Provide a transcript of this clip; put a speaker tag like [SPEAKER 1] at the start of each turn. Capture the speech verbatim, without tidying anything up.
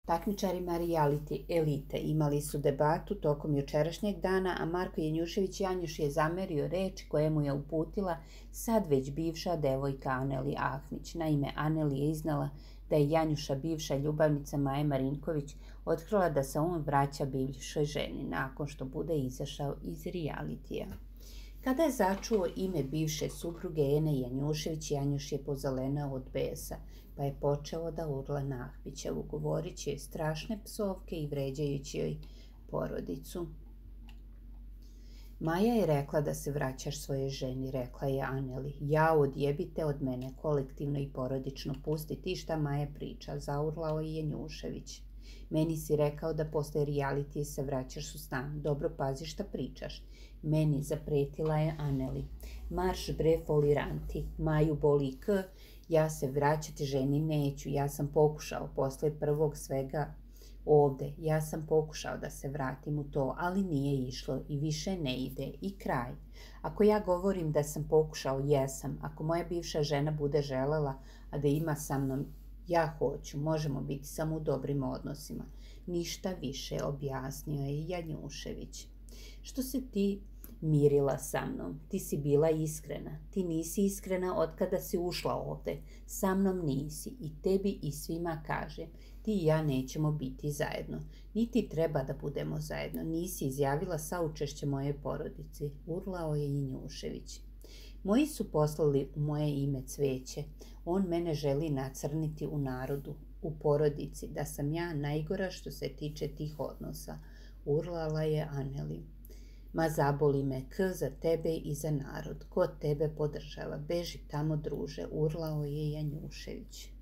[SPEAKER 1] Takmičarima reality elite imali su debatu tokom jučerašnjeg dana, a Marko Janjušević Janjuš je zamerio reči koje mu je uputila sad već bivša devojka Aneli Ahmić. Naime, Aneli je iznala da je Janjuša bivša ljubavnica Maja Marinković otkrila da se on vraća bivšoj ženi nakon što bude izašao iz realitija. Kada je začuo ime bivše supruge Ene Janjušević, Janjuš je pozelenao od besa, pa je počeo da urla na Ahmićevu, govoreći joj strašne psovke i vređajući joj porodicu. Maja je rekla da se vraćaš svojoj ženi, rekla je Aneli. Ja, odjebite od mene, kolektivno i porodično, pusti ti šta Maja priča, zaurlao je Janjušević. Meni si rekao da posle realitije se vraćaš u stan. Dobro pazi šta pričaš. Meni zapretila je Aneli. Marš bre foliranti, Maju boli k, ja se vraćati ženi neću, ja sam pokušao posle prvog svega ovde, ja sam pokušao da se vratim u to, ali nije išlo i više ne ide i kraj. Ako ja govorim da sam pokušao, jesam. Ako moja bivša žena bude želela, a da ima sa mnom, ja hoću, možemo biti samo u dobrim odnosima. Ništa više, objasnio je Janjušević. Što se ti mirila sa mnom, ti si bila iskrena. Ti nisi iskrena od kada si ušla ovde. Sa mnom nisi i tebi i svima kažem. Ti i ja nećemo biti zajedno. Niti treba da budemo zajedno. Nisi izjavila saučešće moje porodici, urlao je Janjušević. Moji su poslali u moje ime cveće. On mene želi nacrniti u narodu, u porodici, da sam ja najgora što se tiče tih odnosa, urlala je Aneli. Ma zaboli me k za tebe i za narod. Ko tebe podržava? Beži tamo, druže, urlao je Janjušević.